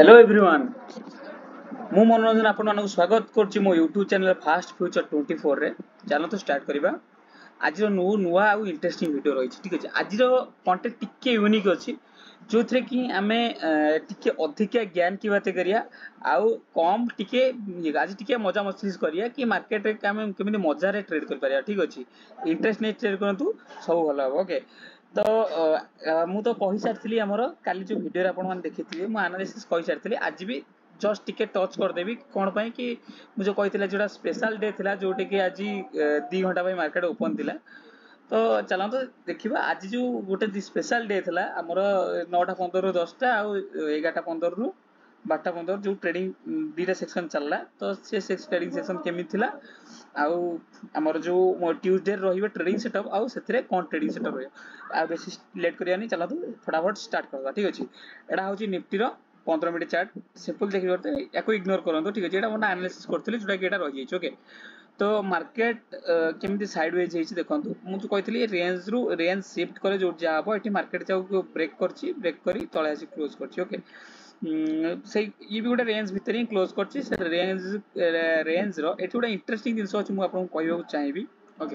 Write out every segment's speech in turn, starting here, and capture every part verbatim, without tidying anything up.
hello everyone मु मनोरंजन आपण मानक स्वागत करछि मो YouTube channel fast future twenty four रे चलो तो स्टार्ट करिबा आज नो नुवा आ इंटरेस्टिंग वीडियो रही ठीक अछि आज कंटेंट टिके यूनिक अछि जो थरे कि हमें टिके अधिक ज्ञान की बात करिया आउ कम टिके आज टिके मजा मस्ती करिया कि मार्केट रे हम केमिति मजा रे ट्रेड कर परिया ठीक अछि इंटरेस्ट ने ट्रेड करंतु सब भलो हो ओके तो मु तो कहि सारथिली हमर काली जो वीडियो आपण मान देखिथिबे मु एनालिसिस कहि सारथिली आज भी जस्ट टिके टच कर देबी कोन पई कि मु जो कहितला जोटा स्पेशल डे थिला जोटे कि आज दो घंटा पई मार्केट ओपन थिला तो चलो तो देखिबा आज जो गोटे स्पेशल डे थिला हमर नौ टा पंद्रह रु दस टा आ ग्यारह टा पंद्रह रु बारह टा पंद्रह जो ट्रेडिंग दीटा सेक्शन चलला तो से सेक्स ट्रेडिंग सेक्शन केमि थिला आउ हमर जो ट्यूसडे रहिबे ट्रेडिंग सेटअप आउ सेथरे कोन ट्रेडिंग सेटअप रहियो आ बेसी लेट करियानी चला तो फटाफट स्टार्ट करबा ठीक अछि एडा होची निफ्टी रो पंद्रह मिनट चार्ट सिंपल देखि करते याको इग्नोर करंतो ठीक अछि एडा मना एनालिसिस करथली जोटा कि एडा रहि जाइछ ओके तो मार्केट केमती साइडवेज हेछि देखंतु मु जो कहितली रेंज रु रेंज शिफ्ट करे जो जा हबो एठी मार्केट जाउ ब्रेक करछि ब्रेक करी तळे आसी क्लोज करछि ओके से ये भी गोटे रेंज भितर ही क्लोज करछि से रेंज रेंज रो एठी गोटे इंटरेस्टिंग जिंस अछि मु आपन कहबो चाहिबी ओके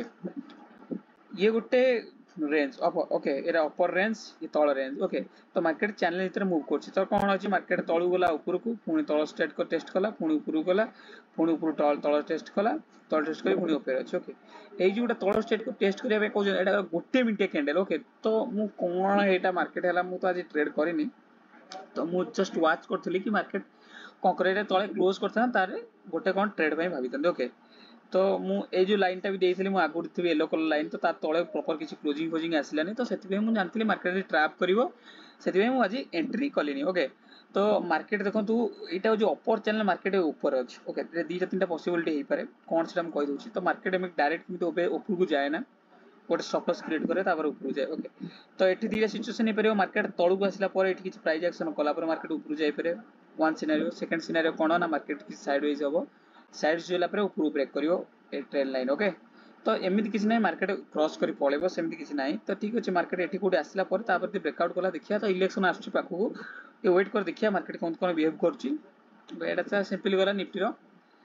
ये गोटे रेंज अप ओके एरा अपर रेंज ये तळ रेंज ओके तो मार्केट चैनल भीतर मूव करछि तो कोन अछि मार्केट तळु गला ऊपर को पुनी तळ स्टेट को टेस्ट कला पुनी ऊपर गला पुनी ऊपर तळ तळ टेस्ट कला तळ टेस्ट करी पुनी ऊपर अछि ओके एई जो गोटे तळ स्टेट को टेस्ट करिया बे को एटा गोटे मिनिट कैंडल ओके तो मु कोन एटा मार्केट हला मु तो आज ट्रेड करिनी तो मु जस्ट वाच करथली कि मार्केट कोकरे तळे क्लोज करथना तारे गोटे कोन ट्रेड पई भाबितन ओके तो मु ए जो लाइन टा भी देइथली मु आगुड थि येलो कलर लाइन तो ता तळे प्रॉपर किछि क्लोजिंग क्लोजिंग आसिलानी तो सेति पे मु जानथली मार्केट रे ट्रैप करिवो सेति पे मु आज एंट्री कलिनी ओके तो मार्केट देखंतु एटा जो अपर चैनल मार्केट ऊपर अछि ओके रे दीटा तीनटा पॉसिबिलिटी हेइ पारे कोन सेटा हम कहि दोछि तो मार्केट में डायरेक्ट किंतु ओबे ऊपर को जाय ना गोटे स्टॉप लॉस क्रिएट करे तापर ऊपर जाय ओके तो एठी दीटा सिचुएशन हे परियो मार्केट तळु को आसिला पर एठी किछि प्राइस एक्शन कला पर मार्केट ऊपर जाय पारे वन सिनेरियो सेकंड सिनेरियो कोन ना मार्केट कि साइडवेज हबो साइड जोला पर ऊपर ब्रेक करियो ए ट्रेंड लाइन ओके तो एमिति किछि नै मार्केट क्रॉस करी पळेबो सेमिति किछि नै तो ठीक अछि मार्केट एठी कोडी आसिला पर तापर दे ब्रेकआउट कला देखिया तो इलेक्शन आछी पाखु ए वेट कर देखिया मार्केट कोन कोन बिहेव करछि एटा चा सिंपली गला निफ्टी रो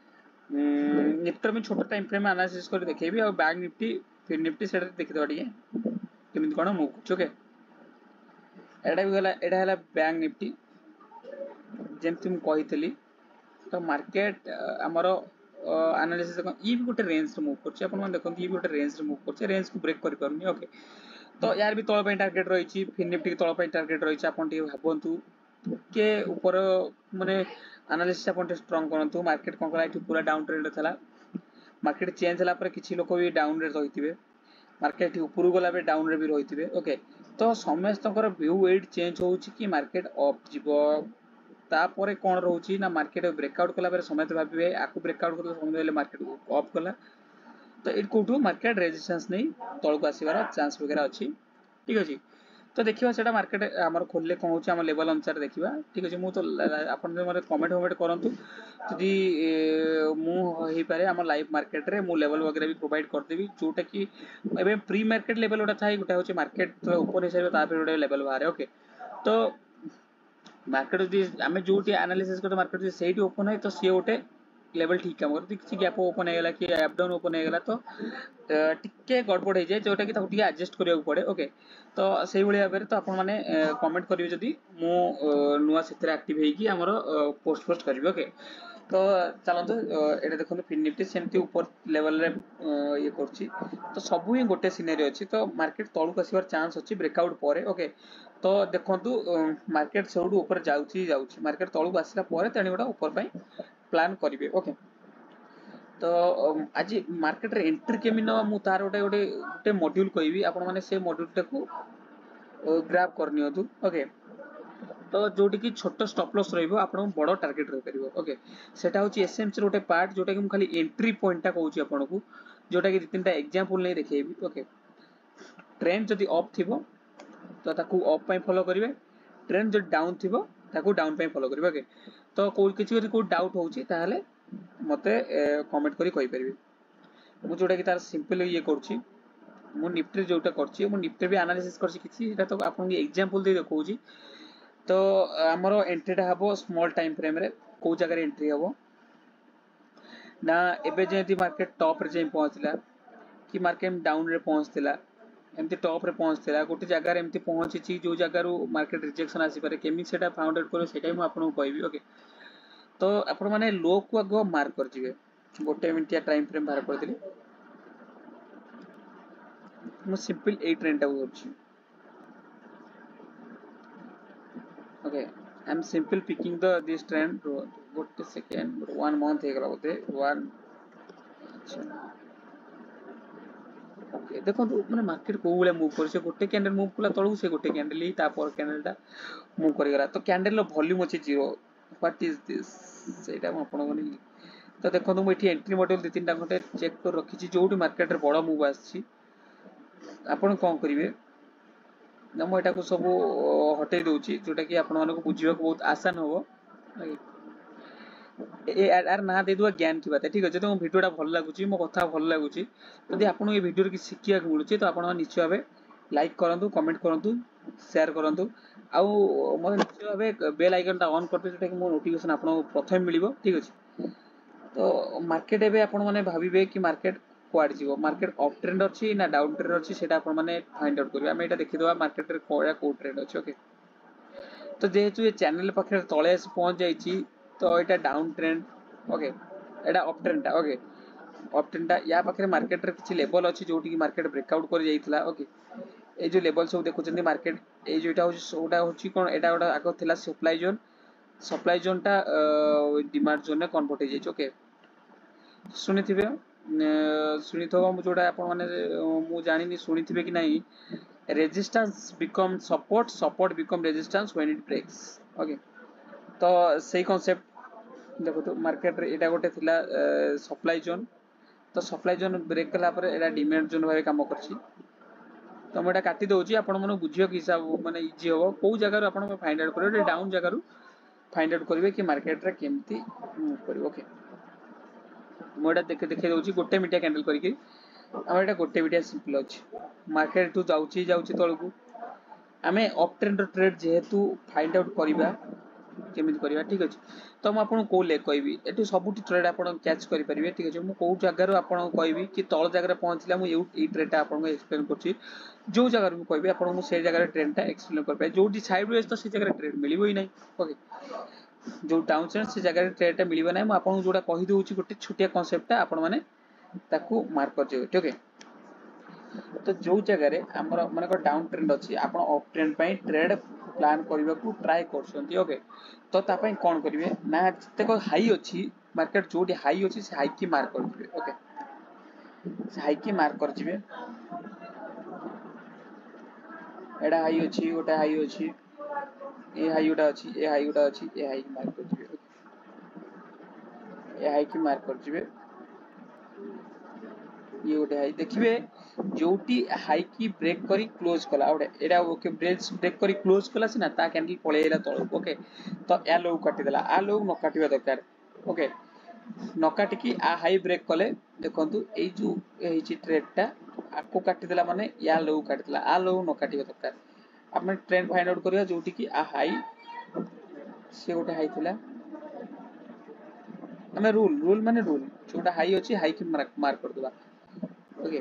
निफ्टी में छोटा टाइम फ्रेम एनालिसिस कर देखेबी और बैंक निफ्टी फिर निफ्टी सेटा देखि दो डिगे केमिति कोन मूव करछ ओके एटा भी गला एटा हला बैंक निफ्टी जेमति हम कहितली तो मार्केट हमरो एनालिसिस देखो ई भी गोटे रेंज रे मूव करछ अपन मन देखो ई भी गोटे रेंज रे मूव करछ रेंज को ब्रेक करि परनी ओके तो यार भी तळ पय टारगेट रही छि फिर निफ्टी के तळ पय टारगेट रही छि अपन टी भाबंतु के ऊपर माने एनालिसिस अपन टे स्ट्रांग करंतु मार्केट कोन कला पूरा डाउन ट्रेंड थला मार्केट चेंज हला पर किछि लोक भी डाउन रे रहितिबे मार्केट ऊपर गला बे डाउन रे भी रहितिबे ओके तो समस्तकर व्यू वेट चेंज होउछि कि मार्केट अप जिवो तापर कोन रहउछि ना मार्केट ब्रेकआउट कला पर समय भाबे आकु ब्रेकआउट कला समय देले मार्केट ऑफ कला तो एट कोठू मार्केट रेजिस्टेंस नै तळ को आसीबार चांस वगैरह अछि ठीक अछि तो देखिबा सेटा मार्केट हमर खोलले कोन होछि हमर लेवल अनुसार देखिबा ठीक अछि मु तो आपन जे मरे कमेंट कमेंट करंतु जदि मु होई पारे हमर लाइव मार्केट रे मु लेवल वगैरह भी प्रोवाइड कर देबी जोटा कि एबे प्री मार्केट लेवल उडा थाई गुटा होछि मार्केट ऊपर हिसाब ता पे उडा लेवल बारे ओके तो मार्केट जदि आमे जोटी एनालिसिस करते मार्केट जे सेठी ओपन है तो सी ओटे लेवल ठीक काम करते किछि गैप ओपन हे गेला कि अप डाउन ओपन हे गेला तो टिके गड़बड़ हे जाय जोटा कि ताको टिके एडजस्ट करिया पड़े ओके तो सेही भली भाबरे तो आपण माने कमेंट करिवे जदि मु नुवा सेथरे एक्टिव हे कि हमर पोस्ट पोस्ट करिवे ओके तो चलंतु एटा देखंतु फिन निफ्टी सेमती ऊपर लेवल रे ये करछि तो सबु ही गोटे सिनेरियो अछि तो मार्केट तळु कसिबार चांस अछि ब्रेकआउट परे ओके तो देखंतु मार्केट सेउडू ऊपर जाउछि जाउछि मार्केट तळु आसिला परे तणी गोटा ऊपर पई प्लान करिवे ओके तो आज मार्केट रे एंट्री केमिन मु तार गोटे गोटे गोटे मॉड्यूल कहबी आपण माने से मॉड्यूल टाकू ग्रैब करनियतु ओके तो जोटी की छोट स्टॉप लॉस रहइबो आपण बड़ टारगेट रहि परिबो ओके सेटा होची एसएमसी रोटे पार्ट जोटा कि हम खाली एंट्री पॉइंट टा कहूची आपण को जोटा कि तीनटा एग्जांपल नै देखैबी ओके ट्रेंड जदी अप थिबो तो ताकू अप पय फॉलो करिवे ट्रेंड जदी डाउन थिबो ताकू डाउन पय फॉलो करिवे ओके तो कोइ किछि जदी को डाउट होउची ताहाले मते कमेंट करी कहि परिबे मु जोटा कि तार सिंपल ये करछि मु निफ्टी जोटा करछि मु निफ्टी भी एनालिसिस करछि किछि एटा तो आपन एग्जांपल दे देखौची तो आमर एंट्रीटा हम स्मॉल टाइम फ्रेम रे को जगह एंट्री हम ना एबे जयंती मार्केट टॉप रे जाई पहुंचला कि मार्केट डाउन रे पहुंचला एमती टॉप रे पहुंचला गोटे जगह एमती पहुंची जो जगह मार्केट रिजेक्शन आसी पारे केमी सेटा फाउंड आउट करो सेटा मु आपन को कहबी ओके तो आपण माने लो को आगो मार्क कर जिवे गोटे मिनिट या टाइम फ्रेम बाहर कर देली मु सिंपल ए ट्रेंड टा करछि okay I am simple picking the this trend गोटे सेकंड वन मंथ हे गला बोते वन ओके देखो माने मार्केट को बोले मूव कर से गोटे कैंडल मूव कला तळु से गोटे कैंडल ही तापर कैंडल टा मूव करि गला तो कैंडल लो वॉल्यूम अछि जीरो व्हाट इज दिस सेटा म आपण कोनी तो देखो तुम एठी एंट्री मॉडल दे तीन टा गोटे चेक कर रखी छी जोटी मार्केट रे बडा मूव आछि आपण कोन करिवे ना म एटा को सब हटै दउची जोटा कि आपण मानको बुझिबा को बहुत आसान होबो ए यार ना दे दुआ ज्ञान की बात है ठीक है जदि मो वीडियोटा भल लागुची मो कथा भल लागुची यदि आपन ए वीडियो रे कि सिखिया को मिलुची तो आपण निश्चय भाबे लाइक करंतु कमेंट करंतु शेयर करंतु आउ मो निश्चय भाबे बेल आइकन टा ऑन करते जोटा कि मो नोटिफिकेशन आपण प्रथम मिलिबो ठीक अछि तो मार्केट एबे आपण माने भाबिबे कि मार्केट क्वाड जीवो मार्केट अप ट्रेंड अछि ना डाउन ट्रेंड अछि सेटा आपण माने फाइंड आउट करबा हम एटा देखि दवा मार्केट रे कोया को ट्रेंड अछि ओके तो जेहेतु ये चैनल पाखे तले पहुंच जाइए तो यहाँ डाउन ट्रेंड ओके यहाँ up trend okay up trend या पाखे मार्केट रे किसी लेवल अच्छी जो मार्केट ब्रेकआउट कर जाइए ओके ये जो लेवल सब देखुं मार्केट ये जोटा होटा हूँ कौन यहाँ गोटे आग था सप्लाई जोन सप्लाई जोन टा डिमांड जोन में कन्वर्ट हो जाए ओके शुणी थे शुणी थो जोटा आपने जानी शुणी थे कि नहीं resistance become support support become resistance when it breaks okay तो सही कांसेप्ट देखो तो मार्केट रे एटा गोटे थिला सप्लाई जोन तो सप्लाई जोन ब्रेक कला पर एटा डिमांड जोन भाबे काम करछि तो मैं काटी दउछि आपण मन बुझियो कि हिसाब माने इजी हो को जगह आपण फाइंड आउट करियो डाउन जगह फाइंड आउट करिवे कि मार्केट रे केमती मूव करियो ओके मोडा देखे देखे दउछि गोटे मिटिया कैंडल करिके आम एटा गोटे मिटिया सिंपल अछि मार्केट टू जाउछि जाउछि तळकू आमे अप ट्रेंड ट्रेड जेहेतु फाइंड आउट करिबा केमिति करिबा ठीक अछि तो हम आपन को ले कहबी एटू सबुटी ट्रेड आपन कैच करि परिबे ठीक अछि मु को जगह रो आपन कहबी कि तळ जगह रे पहुंचला मु ए ट्रेड टा आपन को एक्सप्लेन करछि जो जगह रो कहबी आपन मु से जगह रे ट्रेड टा एक्सप्लेन कर पाए जोटी साइडवेज तो से जगह रे ट्रेड मिलिबो ही नै ओके जो डाउन ट्रेंड से जगह रे ट्रेड टा मिलिबो नै मु आपन जोटा कहि दउछि गोटे छोटिया कांसेप्ट टा आपन माने ताकू मार्क कर जेबे ठीक है तो जो जगह रे हमर माने को डाउन ट्रेंड अछि आपन अप ट्रेंड पई ट्रेड प्लान करबा को ट्राई करछंती ओके तो ता पई कोन करिवे ना जते को हाई अछि मार्केट जोटी हाई अछि से हाई की मार्क कर दिबे ओके से हाई की मार्क कर जिवे एडा हाई अछि ओटा हाई अछि ए हाई ओटा अछि ए हाई ओटा अछि ए हाई की मार्क कर जिवे ए हाई की मार्क कर जिवे ये गोटे हाई देखिए जोटी हाई की ब्रेक करी क्लोज कला ओटे एडा ओके ब्रेक ब्रेक करी क्लोज कला सिना ता कैंडल पळेला तळ ओके तो या लो काटी देला आ लो न काटिबा दरकार ओके न काटी की आ हाई ब्रेक कले देखंतु ए जो एही ट्रेड टा आको काटी देला माने या लो काटी देला आ लो न काटिबा दरकार आपन ट्रेंड फाइंड आउट करिया जोटी की आ हाई से गोटे हाई थिला हमें रूल रूल माने रूल जोटा हाई अछि हाई की मार्क मार्क कर देबा ओके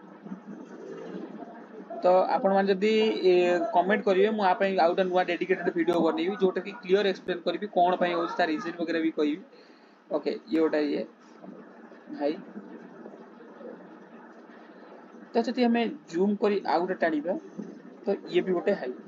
तो आपण मान जदी कमेंट करिवे मु आपै आउट नुवा डेडिकेटेड वीडियो बनेबी जोटा कि क्लियर एक्सप्लेन करबी कोन पई होछ तार रीजन वगैरह भी कहिबी ओके ये ओटा ये हाई तो जदी हमें जूम करी आउट टाणीबा तो ये भी गोटे हाई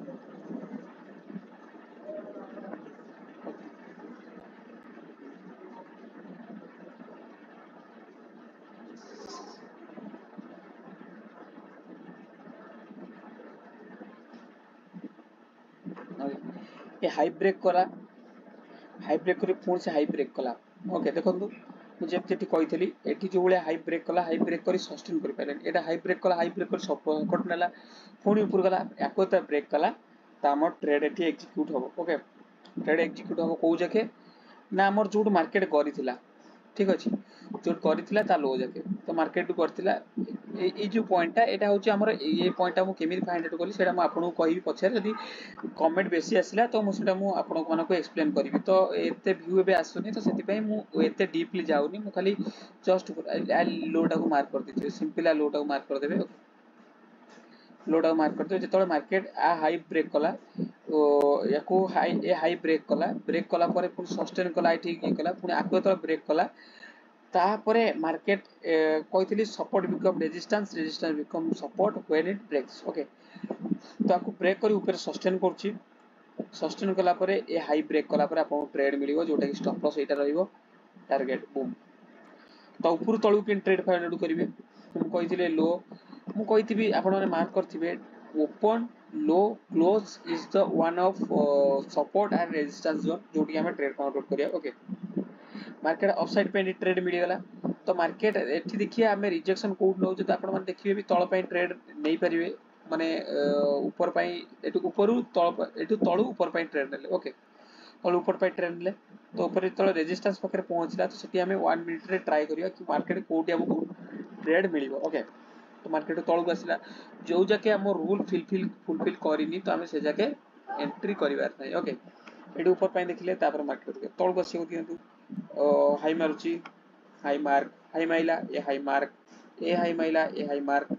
ये हाई ब्रेक करा हाई ब्रेक करी पुणी से हाई ब्रेक कला ओके देखंतु मुझे जेठी कहितली एठी जो बळे हाई ब्रेक कला हाई ब्रेक करी सस्टेन करि पाइले एटा हाई ब्रेक कला हाई ब्रेक करी सपोर्ट नेला पुणी ऊपर गला याको त ब्रेक कला त हमर ट्रेड एठी एग्जीक्यूट होबो ओके ट्रेड एग्जीक्यूट होबो को जके ना हमर जोट मार्केट करिथिला ठीक अछि जो करथिला ता लो जाके तो मार्केट करथिला ए जो पॉइंटटा एटा होची हमर ए पॉइंटटा मु केमि फाइंड आउट कली सेटा मु आपन को कहि पछे यदि कमेंट बेसी आसिला तो मु सेटा मु आपन को मानको एक्सप्लेन करबी तो एते व्यू बे आसुनी तो सेति पई मु एते डीपली जाउनी मु खाली जस्ट लोटा को मार्क कर दिथे सिंपल लोटा को मार्क कर देबे लोटा को मार्क कर दे जेतोले मार्केट आ हाई ब्रेक कला ओ याको हाई ए हाई ब्रेक कला ब्रेक कला परे पुनी सस्टेन कला ठीक कला पुनी आको तो ब्रेक कला तापरे मार्केट कहती support become resistance resistance become support when it breaks okay तो आपको ब्रेक करी ऊपर सस्टेन करछि सस्टेन कला परे ए हाई ब्रेक कला परे आपन ट्रेड मिलिवो जोटा कि स्टॉप लॉस एटा रहइबो टारगेट बूम तो ऊपर तळु के ट्रेड फाइंड आउट करिवे हम कहिथिले लो मु कहिथिबी आपन माने मार्क करथिबे open low close is the one of support and resistance zone जोटी हमें ट्रेड फाइंड आउट करिया ओके मार्केट अपसाइड पे ट्रेड मिल गला तो मार्केट एठी देखिए हमें रिजेक्शन कोड नौ तो आपण माने देखिबे भी तळ पई ट्रेड नै परिबे माने ऊपर पई एटु ऊपर तळ एटु तळ ऊपर पई ट्रेड ले ओके तळ ऊपर पई ट्रेड ले तो ऊपर तळ रेजिस्टेंस पकरे पहुंचला तो सेठी हमें वन मिनिट रे ट्राई करिया कि मार्केट कोडी हमको ट्रेड मिलिबो ओके तो मार्केट तळ को आसिला जो जाके हम रूल फुलफिल फुलफिल करिनी तो हमें से जाके एंट्री करिवार नै ओके एटु ऊपर पई देखिले तापर मार्केट तळ को आसी दियंतु हाई मारुची हाई मार्क हाई माइला ए हाई मार्क ए हाई माइला ए हाई मार्क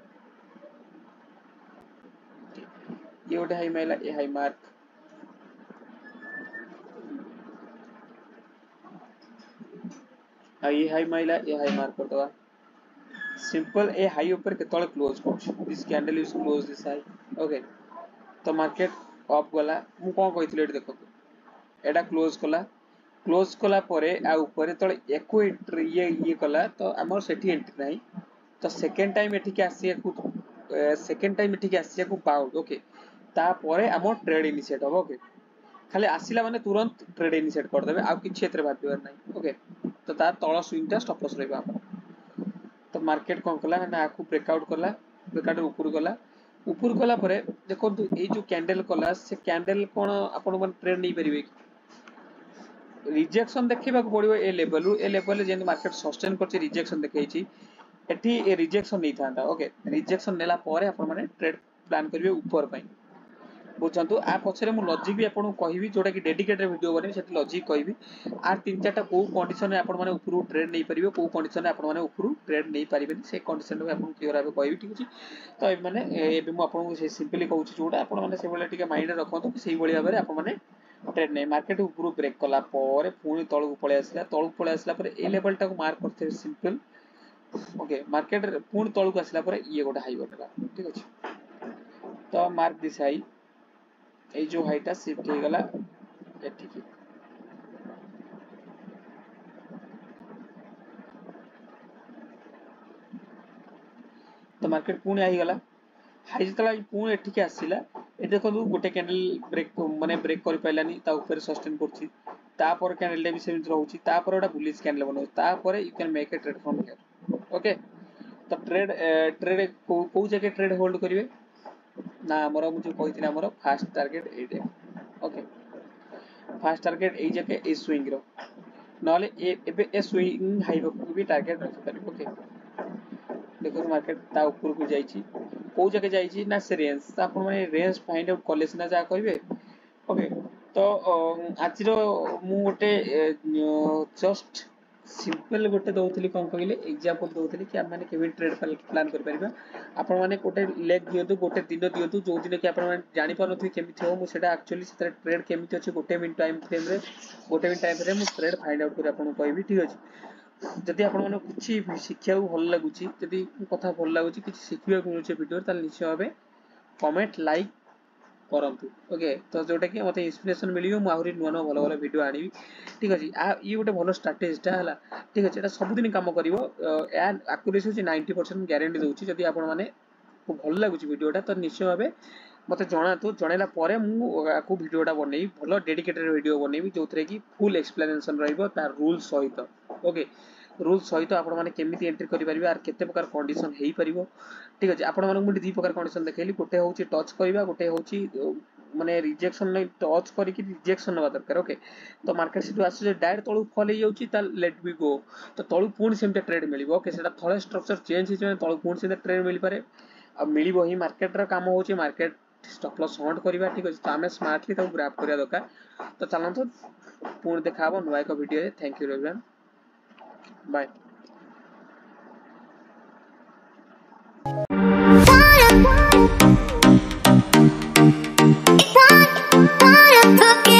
ये गोटे हाई माइला ए हाई मार्क ये हाई माइला ए हाई मार्क कर दवा सिंपल ए हाई ऊपर केतळे क्लोज करछ this candle is close this high okay तो मार्केट अप गला मु कोन कहितले एट देखो एडा क्लोज कला क्लोज कला परे आ ऊपर तळे एको एंट्री ये ये कला तो हमर सेठी एंट्री नाही तो सेकंड टाइम एठी के आसिया को सेकंड टाइम एठी के आसिया को बाउंड ओके ता परे हमर ट्रेड इनिशिएट हो ओके खाली आसिला माने तुरंत ट्रेड इनिशिएट कर देबे आ किछ क्षेत्र भाबिवर नाही ओके तो ता तळ स्विंग ता स्टॉप लॉस रहबा तो मार्केट कोन कला ना आकु ब्रेकआउट कला ब्रेकआउट ऊपर गला ऊपर गला परे देखो ए जो कैंडल कला से कैंडल कोन आपण मन ट्रेड नै परिबे रिजेक्शन देखिबा को पड़िबो ए लेवल ए लेवल जे मार्केट सस्टेन करछि रिजेक्शन देखैछि एठी ए रिजेक्शन नै थांदा ओके रिजेक्शन नेला परे आपण माने ट्रेड प्लान करिवे ऊपर पई बुझंतु आ पछरे मु लॉजिक भी आपण कहिबी जोटा कि डेडिकेटेड वीडियो बने सेठी लॉजिक कहिबी आ तीन चारटा को कंडीशन रे आपण माने ऊपर ट्रेड नै परिबे को कंडीशन रे आपण माने ऊपर ट्रेड नै परिबे से कंडीशन रे आपण क्लियर आबे कहिबी ठीक अछि तो ए माने एबे मु आपण से सिंपली कहूछि जोटा आपण माने से बोले टिके माइंड रे रखंतु कि सेही बळिया बारे आपण माने ट्रेड नै मार्केट ऊपर ब्रेक कला परे पुनी तळु पळे आसला तळु पळे आसला परे ए लेवल टा को मार्क करथे सिंपल ओके मार्केट पुनी तळु को आसला परे ये गोटा हाई बटला ठीक अछि तो मार्क दिस हाई ए जो हाईटा शिफ्ट हो गला एठी की तो मार्केट पुनी आई गला हाई जतला पुनी एठी के आसीला ए देखो गोटे कैंडल ब्रेक माने ब्रेक कर पाइलानी ता ऊपर सस्टेन करछि ता पर कैंडल डे भी सेम रहउछि ता पर ओटा बुलिश कैंडल बनउ ता पर you can make a trade from here okay तो ट्रेड ट्रेड को को जगह ट्रेड होल्ड करिवे ना हमरो मुझे कहिथिना हमरो फास्ट टारगेट एटे ओके फास्ट टारगेट ए जगह ए स्विंग रो नले ए एबे ए स्विंग हाई रो भी टारगेट रख करिवे ओके देखो मार्केट ता ऊपर को जाईछि को जगह जाईछि ना से रेंज ता अपन माने रेंज फाइंड आउट कॉलेज ना जा कहिवे ओके तो आज रो मु गोटे जस्ट सिंपल गोटे दउतली कोन कहिले एग्जांपल दउतली कि हम माने केबे ट्रेड प्लान कर परिबा आपण माने गोटे लेग दियंतु गोटे दिन दियंतु जो दिन कि आपण माने जानि परनथि केमिति हो मु सेटा एक्चुअली सेटा ट्रेड केमिति अछि गोटे मिनिट टाइम फ्रेम रे गोटे मिनिट टाइम फ्रेम मु ट्रेड फाइंड आउट कर आपण कहबी ठीक अछि जदि आपण माने किछि शिक्षा भल लागुछि जदि कथा भल लागुछि किछि शिखिबा को मिलुछि वीडियो ताल निश्चय भाबे कमेंट लाइक करंतु ओके तो जोटा कि मते इंस्पिरेशन मिलियो मु आहुरी नुवा नुवा भलो भलो वीडियो आनिबी ठीक अछि आ ई गोटे भलो स्ट्रेटजी ता हला ठीक अछि एटा सब दिन काम करिवो या एक्यूरेसी होछि नाइंटी परसेंट गारंटी दोछि जदि आपण माने को भल लागुछि वीडियोटा तो निश्चय भाबे मते जणातु जणैला परे मु आकु वीडियोटा बनेई भलो डेडिकेटेड वीडियो बनेबी जोथरे कि फुल एक्सप्लेनेशन रहइबो तार रूल सहित ओके रूल सहित आपण माने केमिति एंट्री करि परिबे आर केते प्रकार कंडीशन हेई परिबो ठीक अछि आपण माने मु दी प्रकार कंडीशन देखैली गोटे होछि टच करिबा गोटे होछि माने रिजेक्शन नहीं टच करके रिजेक्शन हवा दरकार ओके तो मार्केट से आसे डायरेक्ट तळु फॉल हो जाउची त लेट बी गो तो तळु पुणी सेमते ट्रेड मिलिबो ओके सेटा थळे स्ट्रक्चर चेंज हिजो तळु पुणी सेमते ट्रेड मिलि पारे आ मिलिबो ही मार्केट रा काम होची मार्केट स्टॉप लॉस हंट करबा ठीक अछि तो हमें स्मार्टली तो ग्रैब करिया दरकार तो चलंतो पुणी देखाबो नवा एक वीडियो रे थैंक यू एवरीवन बाय